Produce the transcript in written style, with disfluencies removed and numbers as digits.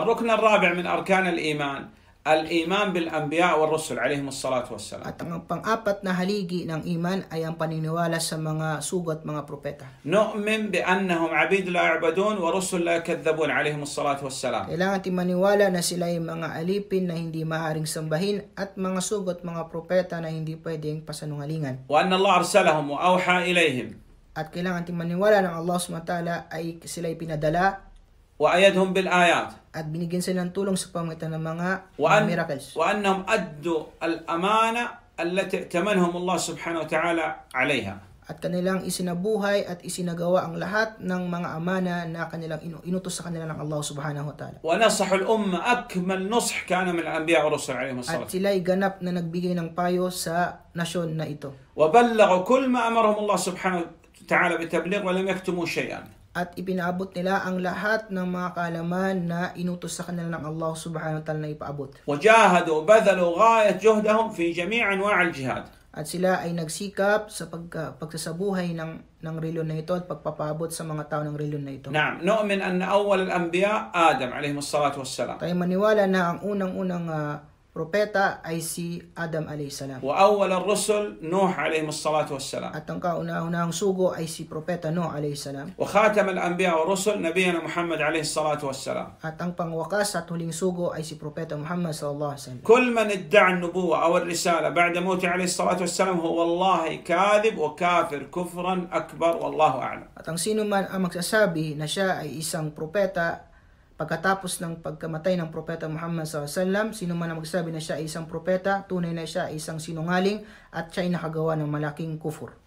الركن الرابع من أركان الإيمان بالأنبياء والرسل عليهم الصلاة والسلام. At ang pang-apat na haligi ng iman ay ang paniniwala sa mga sugo at mga propeta. نؤمن بأنهم عبيد لا يعبدون ورسل لا يكذبون عليهم الصلاة والسلام. Kailangan natin maniwala na sila ay mga alipin na hindi maaaring sambahin at mga sugo at mga propeta na hindi pwedeng pasanungalingan. وأن الله أرسلهم وأوحى إليهم. At kailangan natin maniwala ng Allah SWT ay sila ay pinadala وأيدهم بالآيات. at binigyan sila ng tulong sa pamamagitan ng mga miracles. وأنهم أدوا الأمانة التي ائتمنهم الله سبحانه وتعالى عليها. At kanilang isinabuhay at isinagawa ang lahat ng mga amana na kanilang inutos sa kanila ng Allah subhanahu wa ta'ala. ونصح الأمة أكمل نصح كان من الأنبياء والرسل عليهم الصلاة. At sila'y ganap na nagbigay ng payo sa nasyon na ito. وبلغوا كل ما أمرهم الله سبحانه وتعالى بتبليغ ولم يكتموا شيئا. At ipinaabot nila ang lahat ng mga kaalaman na inutos sa kanila ng Allah subhanahu wa ta'ala na ipaabot. وجاهدوا وبذلوا غاية جهدهم في جميع أنواع الجهاد. At sila ay nagsikap sa pagsasabuhay ng reliyon na ito at pagpapaabot sa mga tao ng reliyon na ito. نعم نؤمن أن أول الأنبياء آدم عليه الصلاة والسلام. Tayo maniwala na ang unang-unang propeta ay si Adam alayhi salam. وأول الرسل نوح عليه الصلاة والسلام. At ang kauna-unahang sugo ay si propeta Nuh alayhi salam. وخاتم الأنبياء والرسل نبينا محمد عليه الصلاة والسلام. At ang pangwakas at huling sugo ay si propeta Muhammad sallallahu alaihi wasallam. كل من ادعى النبوة أو الرسالة بعد موته عليه الصلاة والسلام هو والله كاذب وكافر كفرا أكبر والله أعلم. At ang sino man ang magsasabi na siya ay isang propeta pagkatapos ng pagkamatay ng propeta Muhammad SAW, sino man ang magsasabi na siya ay isang propeta, tunay na siya ay isang sinungaling at siya ay nakagawa ng malaking kufur.